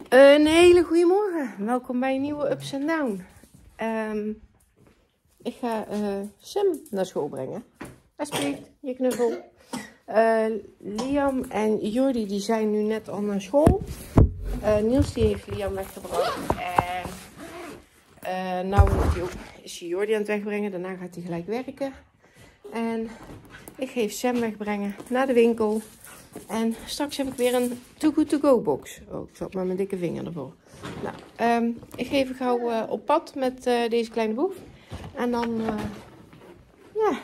Een hele goede morgen. Welkom bij een nieuwe Ups and Down. Ik ga Sam naar school brengen. Alsjeblieft, je knuffel. Liam en Jordi die zijn nu net al naar school. Niels die heeft Liam weggebracht. En nou is hij Jordi aan het wegbrengen. Daarna gaat hij gelijk werken. En ik geef Sam wegbrengen naar de winkel. En straks heb ik weer een Too Good To Go box. Oh, ik zat met mijn dikke vinger ervoor. Nou, ik geef hem gauw op pad met deze kleine boef. En dan, ja,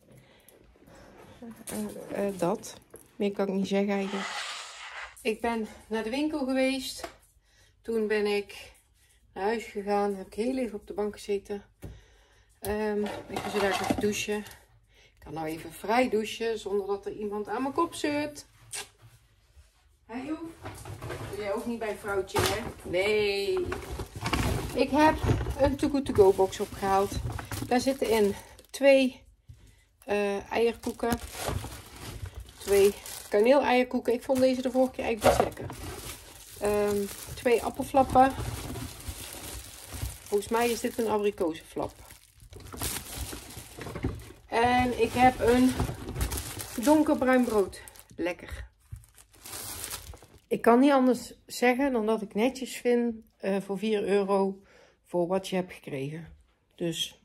dat. Meer kan ik niet zeggen eigenlijk. Ik ben naar de winkel geweest. Toen ben ik naar huis gegaan. Heb ik heel even op de bank gezeten. Ik ga zo daar even douchen. Ik kan nou even vrij douchen zonder dat er iemand aan mijn kop zeurt. Hé joh, doe jij ook niet bij vrouwtje hè? Nee. Ik heb een Too Good To Go box opgehaald. Daar zitten in 2 eierkoeken. 2 kaneel-eierkoeken. Ik vond deze de vorige keer eigenlijk best lekker. 2 appelflappen. Volgens mij is dit een abrikozenflap. En ik heb een donkerbruin brood. Lekker. Ik kan niet anders zeggen dan dat ik netjes vind voor €4 voor wat je hebt gekregen. Dus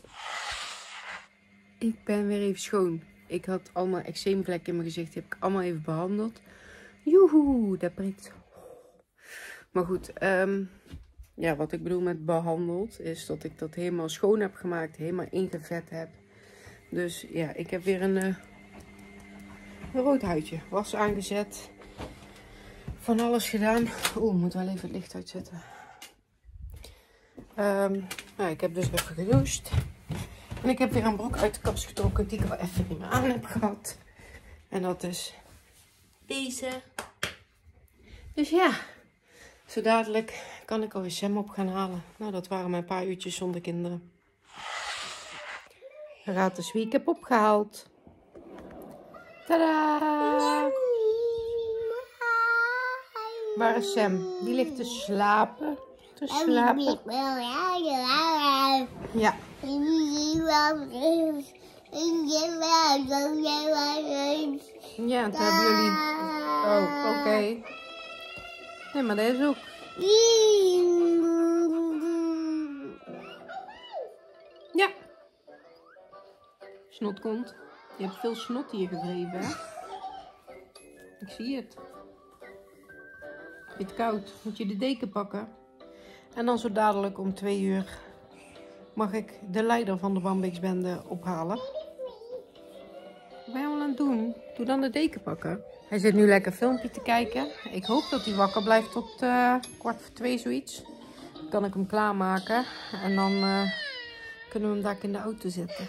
ik ben weer even schoon. Ik had allemaal eczeemvlekken in mijn gezicht. Die heb ik allemaal even behandeld. Joehoe, dat prikt. Maar goed, ja, wat ik bedoel met behandeld is dat ik dat helemaal schoon heb gemaakt. Helemaal ingevet heb. Dus ja, ik heb weer een rood huidje. Was aangezet. Van alles gedaan. Oeh, ik moet wel even het licht uitzetten. Nou, ik heb dus even gedoucht. En ik heb weer een broek uit de kast getrokken die ik wel even niet meer aan heb gehad. En dat is deze. Dus ja, zo dadelijk kan ik alweer Sam op gaan halen. Nou, dat waren mijn paar uurtjes zonder kinderen. Raad eens wie ik heb opgehaald. Tadaa! Waar is Sam? Die ligt te slapen. Te slapen. Ja. Ja, dat hebben jullie. Oh, oké. Nee, maar deze ook. Ja. Snotkont. Je hebt veel snot hier gewreven, hè? Ik zie het. Vind je het koud? Moet je de deken pakken. En dan zo dadelijk om 2 uur mag ik de leider van de Bambixbende ophalen. Wat ben je al aan het doen? Doe dan de deken pakken. Hij zit nu lekker filmpje te kijken. Ik hoop dat hij wakker blijft tot 1:45 zoiets. Dan kan ik hem klaarmaken. En dan kunnen we hem daar in de auto zetten.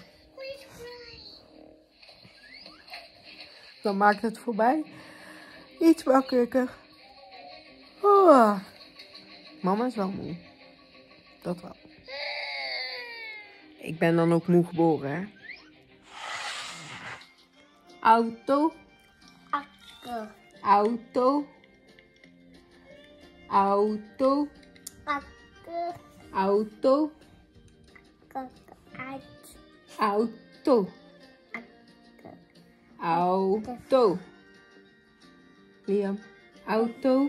Dan maakt het voorbij iets makkelijker. Oh. Mama is wel moe. Dat wel. Ik ben dan ook moe geboren, hè. Auto. Auto. Auto. Auto. Auto. Auto. Liam. Auto.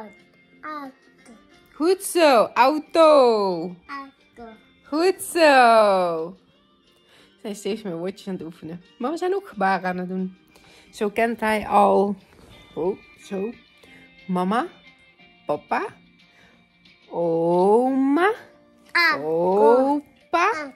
Goed zo. Auto. Goed zo. We zijn steeds meer woordjes aan het oefenen. Maar we zijn ook gebaren aan het doen. Zo kent hij al. Oh, zo. Mama. Papa. Oma. Opa.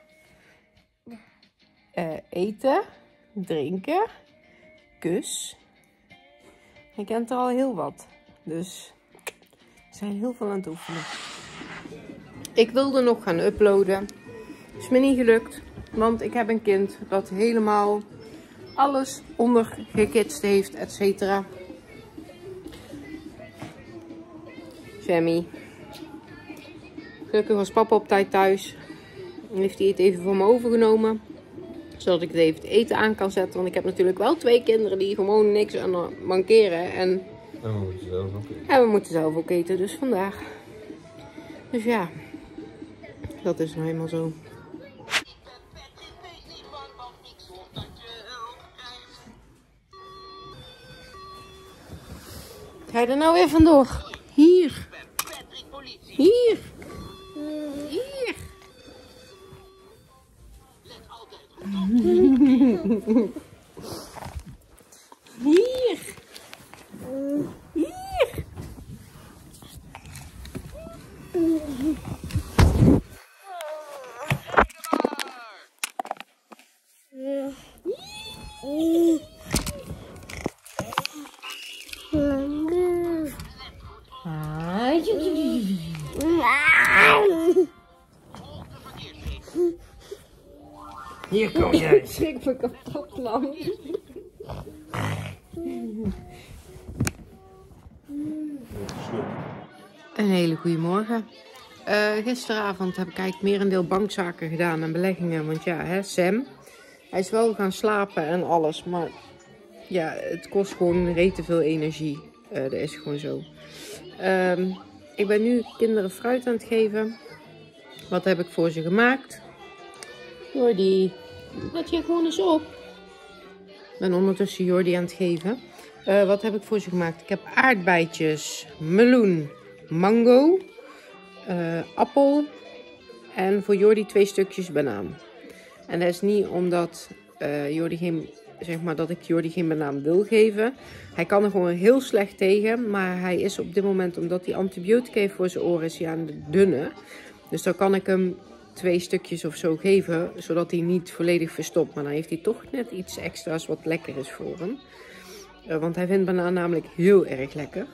Eten. Drinken. Kus. Hij kent er al heel wat. Dus we zijn heel veel aan het oefenen. Ik wilde nog gaan uploaden. Is me niet gelukt. Want ik heb een kind dat helemaal alles ondergekitst heeft, etc. Sammy. Gelukkig was papa op tijd thuis. En heeft hij het even voor me overgenomen. Zodat ik het even het eten aan kan zetten. Want ik heb natuurlijk wel 2 kinderen die gewoon niks aan mankeren. En En we moeten zelf ook eten. En we moeten zelf ook eten, dus vandaag. Dus ja, dat is nou eenmaal zo. Ga je er nou weer vandoor? Hier. Hier. Hier. Hier. Hier. Hier kom jij. Ik ben kapot, man. Een hele goede morgen. Gisteravond heb ik eigenlijk merendeel bankzaken gedaan en beleggingen. Want ja, hè, Sam, hij is wel gaan slapen en alles. Maar ja, het kost gewoon rete veel energie. Dat is gewoon zo. Ik ben nu kinderen fruit aan het geven. Wat heb ik voor ze gemaakt? Jordi, wat je gewoon eens op. Ik ben ondertussen Jordi aan het geven. Wat heb ik voor ze gemaakt? Ik heb aardbeidjes, meloen, mango, appel en voor Jordi 2 stukjes banaan. En dat is niet omdat dat ik Jordi geen banaan wil geven. Hij kan er gewoon heel slecht tegen, maar hij is op dit moment, omdat hij antibiotica heeft voor zijn oren, is hij aan de dunne. Dus dan kan ik hem 2 stukjes of zo geven, zodat hij niet volledig verstopt. Maar dan heeft hij toch net iets extra's wat lekker is voor hem. Want hij vindt banaan namelijk heel erg lekker.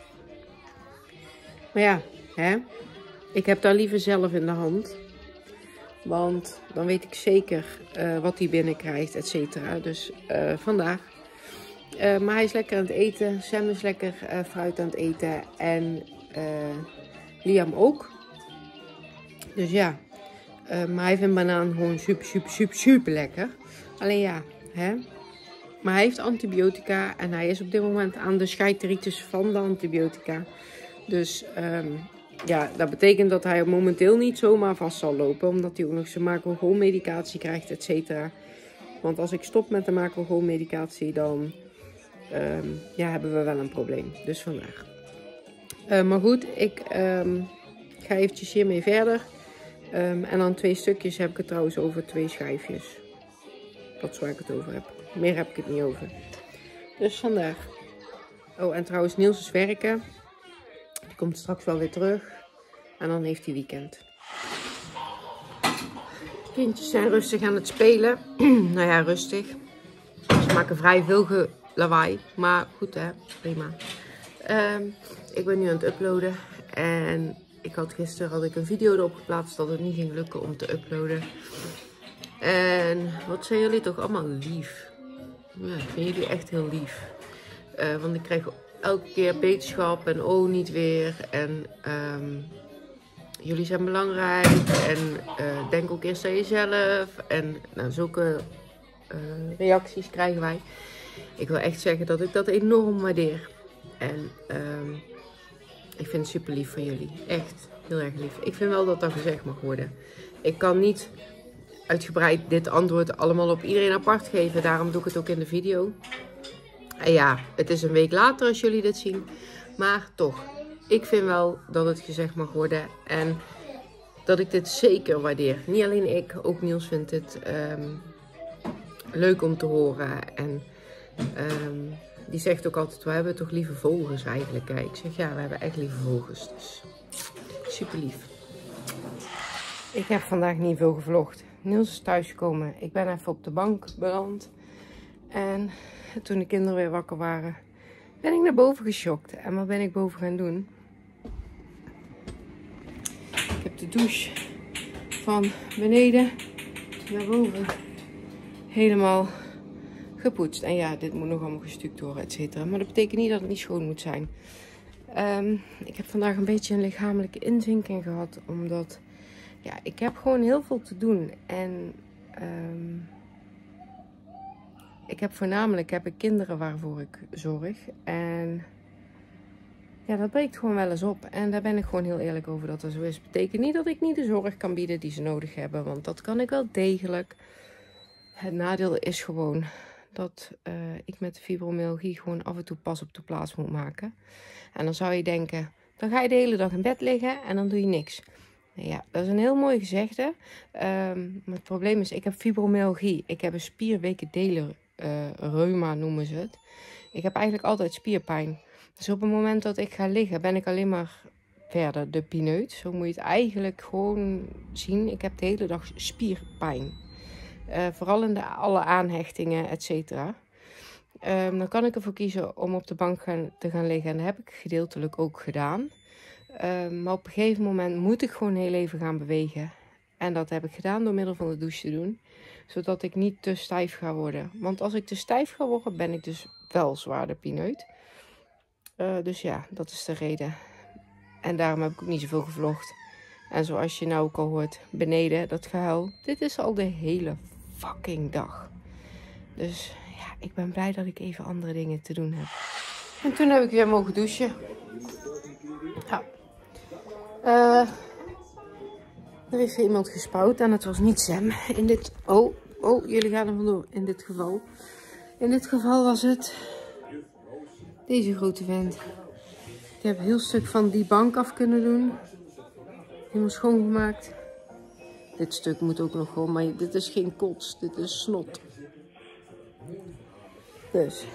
Maar ja, hè? Ik heb daar liever zelf in de hand. Want dan weet ik zeker wat hij binnenkrijgt, et cetera. Dus vandaag. Maar hij is lekker aan het eten. Sam is lekker fruit aan het eten. En Liam ook. Dus ja. Maar hij vindt banaan gewoon super lekker. Alleen ja, hè. Maar hij heeft antibiotica. En hij is op dit moment aan de scheiteritis van de antibiotica. Dus ja, dat betekent dat hij momenteel niet zomaar vast zal lopen. Omdat hij ook nog zijn macrogoonmedicatie krijgt, et cetera. Want als ik stop met de macrogoonmedicatie, dan ja, hebben we wel een probleem. Dus vandaag. Maar goed, ik ga eventjes hiermee verder. En dan 2 stukjes heb ik het trouwens over 2 schijfjes. Dat is waar ik het over heb. Meer heb ik het niet over. Dus vandaag. Oh, en trouwens Niels is werken. Die komt straks wel weer terug. En dan heeft hij weekend. De kindjes zijn rustig aan het spelen. Nou ja, rustig. Ze maken vrij veel lawaai. Maar goed hè, prima. Ik ben nu aan het uploaden. En gisteren had ik een video erop geplaatst dat het niet ging lukken om te uploaden. En wat zijn jullie toch allemaal lief. Ja, ik vind jullie echt heel lief. Want ik krijg elke keer beterschap en oh niet weer. En jullie zijn belangrijk. En denk ook eerst aan jezelf. En nou, zulke reacties krijgen wij. Ik wil echt zeggen dat ik dat enorm waardeer. En ik vind het super lief van jullie. Echt heel erg lief. Ik vind wel dat dat gezegd mag worden. Ik kan niet uitgebreid dit antwoord allemaal op iedereen apart geven. Daarom doe ik het ook in de video. En ja, het is een week later als jullie dit zien. Maar toch, ik vind wel dat het gezegd mag worden. En dat ik dit zeker waardeer. Niet alleen ik, ook Niels vindt het leuk om te horen. En die zegt ook altijd, we hebben toch lieve volgers eigenlijk. Hè? Ik zeg, ja, we hebben echt lieve volgers. Dus super lief. Ik heb vandaag niet veel gevlogd. Niels is thuisgekomen. Ik ben even op de bank beland. En toen de kinderen weer wakker waren, ben ik naar boven geschokt. En wat ben ik boven gaan doen? Ik heb de douche van beneden naar boven helemaal gepoetst. En ja, dit moet nog allemaal gestuukt worden, et cetera. Maar dat betekent niet dat het niet schoon moet zijn. Ik heb vandaag een beetje een lichamelijke inzinking gehad. Omdat, ja, ik heb gewoon heel veel te doen. En ik heb voornamelijk kinderen waarvoor ik zorg. En Ja, dat breekt gewoon wel eens op. En daar ben ik gewoon heel eerlijk over dat dat zo is. Betekent niet dat ik niet de zorg kan bieden die ze nodig hebben. Want dat kan ik wel degelijk. Het nadeel is gewoon dat ik met de fibromyalgie gewoon af en toe pas op de plaats moet maken. En dan zou je denken, dan ga je de hele dag in bed liggen en dan doe je niks. Ja, dat is een heel mooi gezegde. Maar het probleem is, ik heb fibromyalgie. Ik heb een spierwekendeler reuma noemen ze het. Ik heb eigenlijk altijd spierpijn. Dus op het moment dat ik ga liggen, ben ik alleen maar verder de pineut. Zo moet je het eigenlijk gewoon zien. Ik heb de hele dag spierpijn. Vooral in alle aanhechtingen, et cetera. Dan kan ik ervoor kiezen om op de bank te gaan liggen. En dat heb ik gedeeltelijk ook gedaan. Maar op een gegeven moment moet ik gewoon heel even gaan bewegen. En dat heb ik gedaan door middel van de douche te doen. Zodat ik niet te stijf ga worden. Want als ik te stijf ga worden, ben ik dus wel zwaar de pineut. Dus ja, dat is de reden. En daarom heb ik ook niet zoveel gevlogd. En zoals je nou ook al hoort, beneden dat gehuil. Dit is al de hele fucking dag. Dus ja, ik ben blij dat ik even andere dingen te doen heb. En toen heb ik weer mogen douchen. Ja. Er heeft weer iemand gespouwd en het was niet Sam. In dit... Oh, jullie gaan er vandoor. In dit geval. In dit geval was het... Deze grote vent. Ik heb een heel stuk van die bank af kunnen doen. Helemaal schoongemaakt. Dit stuk moet ook nog gewoon, maar dit is geen kots. Dit is snot. Dus.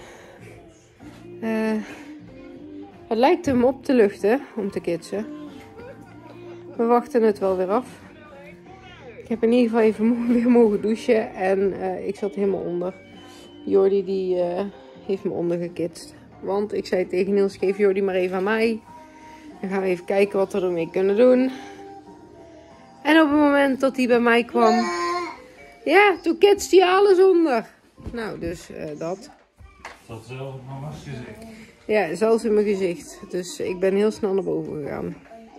Het lijkt hem op te luchten om te kitsen. We wachten het wel weer af. Ik heb in ieder geval even weer mogen douchen. En ik zat helemaal onder. Jordi die heeft me ondergekitst. Want ik zei tegen Niels, geef Jordi maar even aan mij. Dan gaan we even kijken wat we ermee kunnen doen. En op het moment dat hij bij mij kwam... Ja, toen kitste hij alles onder. Nou, dus dat. Dat zelfs op mama's gezicht. Ja, zelfs in mijn gezicht. Dus ik ben heel snel naar boven gegaan.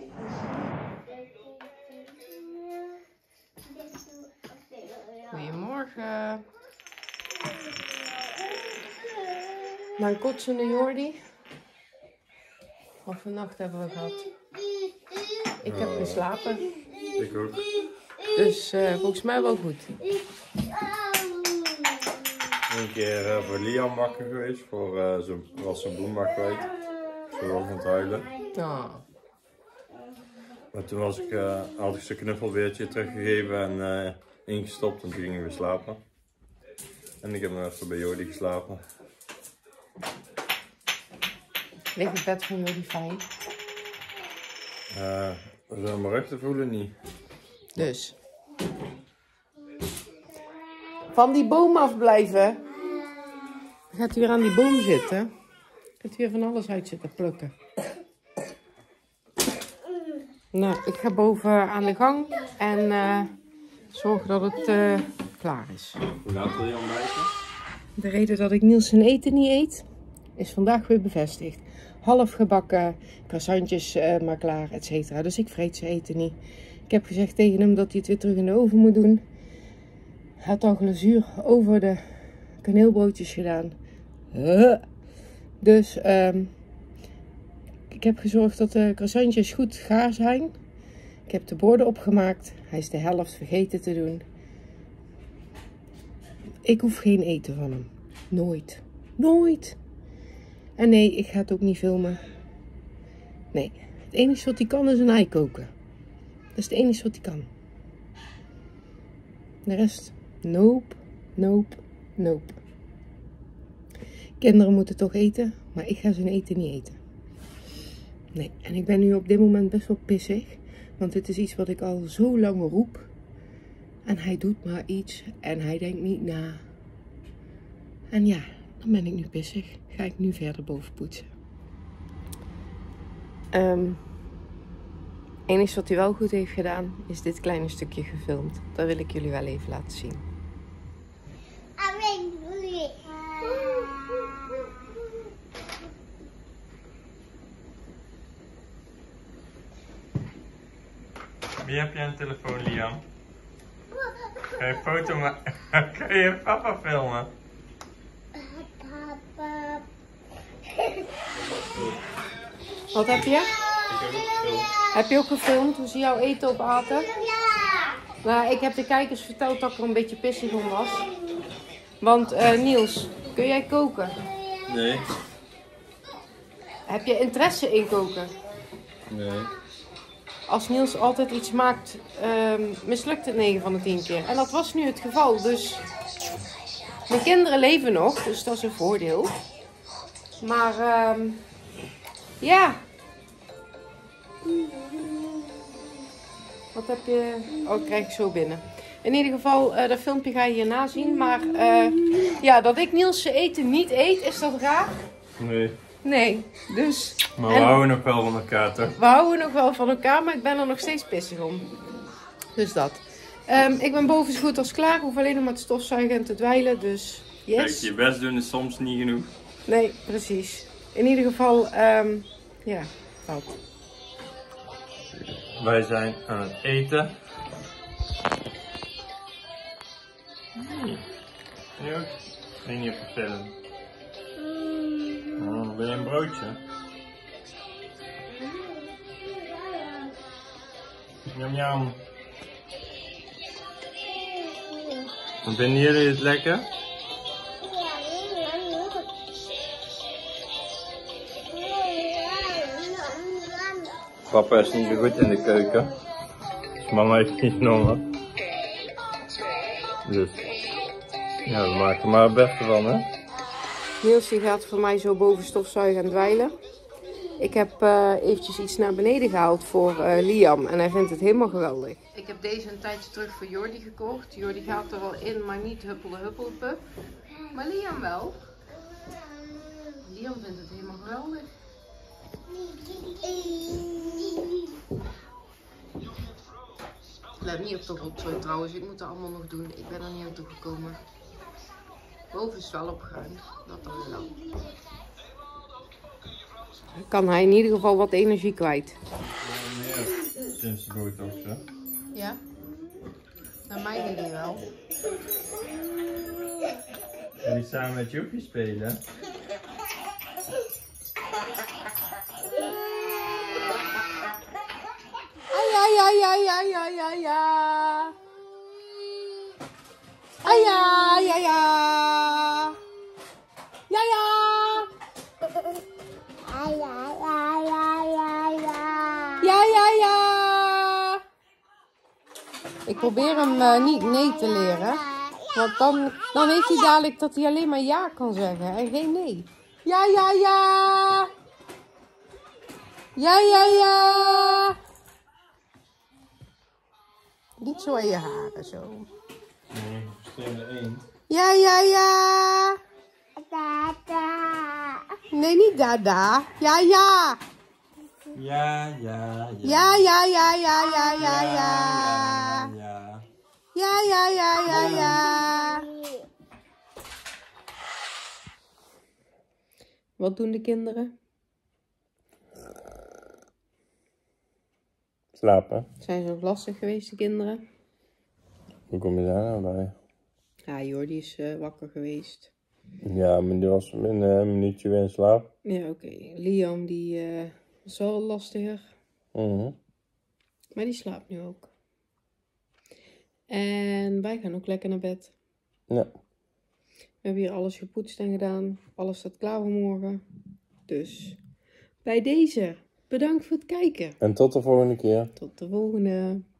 Goedemorgen. Mijn kotsende Jordi. Wat voor nacht hebben we gehad? Ik heb geslapen. Ik ook. Dus volgens mij wel goed. Een keer voor Liam wakker geweest, was zijn bloembak kwijt. Ze was aan het huilen. Oh. Maar toen had ik zijn knuffelbeertje teruggegeven en ingestopt en toen gingen we slapen. En ik heb nog even bij Jordi geslapen. Ligt het bed van jullie fijn? We zijn mijn rug te voelen niet. Dus. Van die boom afblijven. Dan gaat hij weer aan die boom zitten. Gaat hij weer van alles uit zitten plukken. Nou, ik ga boven aan de gang en zorg dat het klaar is. Hoe laat wil je ontbijten? De reden dat ik Niels zijn eten niet eet, is vandaag weer bevestigd. Half gebakken, croissantjes maar klaar, et cetera. Dus ik vreet zijn eten niet. Ik heb gezegd tegen hem dat hij het weer terug in de oven moet doen. Hij had al glazuur over de kaneelbroodjes gedaan. Dus ik heb gezorgd dat de croissantjes goed gaar zijn. Ik heb de borden opgemaakt. Hij is de helft vergeten te doen. Ik hoef geen eten van hem. Nooit. Nooit. En nee, ik ga het ook niet filmen. Nee, het enige wat hij kan is een ei koken. Dat is het enige wat hij kan. De rest, nope, nope, nope. Kinderen moeten toch eten, maar ik ga zijn eten niet eten. Nee, en ik ben nu op dit moment best wel pissig. Want dit is iets wat ik al zo lang roep. En hij doet maar iets en hij denkt niet na. En ja, dan ben ik nu pissig. Ga ik nu verder boven poetsen. Het enige wat hij wel goed heeft gedaan, is dit kleine stukje gefilmd. Dat wil ik jullie wel even laten zien. Wie heb je aan de telefoon, Liam? Kan je een foto maken? Kan je papa filmen? Papa. Wat heb je? Ik heb ook gefilmd. Heb je ook gefilmd hoe ze jouw eten opaten? Nou, ik heb de kijkers verteld dat ik er een beetje pissig om was. Want Niels, kun jij koken? Nee. Heb je interesse in koken? Nee. Als Niels altijd iets maakt, mislukt het 9 van de 10 keer. En dat was nu het geval. Dus mijn kinderen leven nog, dus dat is een voordeel. Maar ja. Wat heb je? Oh, dat krijg ik zo binnen. In ieder geval, dat filmpje ga je hierna zien. Maar ja, dat ik Niels' eten niet eet, is dat raar? Nee. Nee, dus... Maar we houden nog wel van elkaar, toch? We houden nog wel van elkaar, maar ik ben er nog steeds pissig om. Dus dat. Ik ben boven zo goed als klaar. Ik hoef alleen nog maar te stofzuigen en te dweilen, dus yes. Kijk, je best doen is soms niet genoeg. Nee, precies. In ieder geval, ja, dat. Wij zijn aan het eten. Nu ook? Nee, niet op de film. Oh, ben je een broodje? Jam jam. Vinden jullie het lekker? Papa is niet zo goed in de keuken. Mama heeft niet honger. Dus ja, we maken er maar het beste van, hè? Niels die gaat voor mij zo boven stofzuigen en dweilen. Ik heb eventjes iets naar beneden gehaald voor Liam en hij vindt het helemaal geweldig. Ik heb deze een tijdje terug voor Jordi gekocht. Jordi gaat er wel in, maar niet huppelde. Maar Liam wel. Liam vindt het helemaal geweldig. Let niet op de rotzooi trouwens, ik moet dat allemaal nog doen. Ik ben er niet aan toegekomen. Boven is wel opgeruimd, dat dan wel. Dan kan hij in ieder geval wat energie kwijt. Ja, sinds de boot of zo. Ja? Naar mij denk ik wel. Jullie samen met Joepie spelen? Ja. Ah ja. Ja. Ik probeer hem niet nee te leren. Want dan heeft hij dadelijk dat hij alleen maar ja kan zeggen en geen nee. Ja. Ja. Niet zo aan je haren zo. Nee, versteende eend. Ja. Nee, niet dada. Ja. Ja. Ja. Wat doen de kinderen? Slapen. Zijn ze nog lastig geweest, de kinderen? Hoe kom je daar nou bij? Ja, Jordi is wakker geweest. Ja, maar die was in een minuutje weer in slaap. Ja, oké. Liam, die was wel lastiger. Maar die slaapt nu ook. En wij gaan ook lekker naar bed. Ja. We hebben hier alles gepoetst en gedaan. Alles staat klaar voor morgen. Dus bij deze, bedankt voor het kijken. En tot de volgende keer. Tot de volgende.